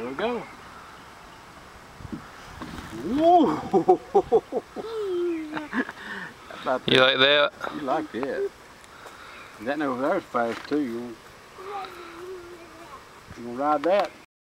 Here we go. Whoa! You like that? You like that. That over there's fast too. You gonna ride that?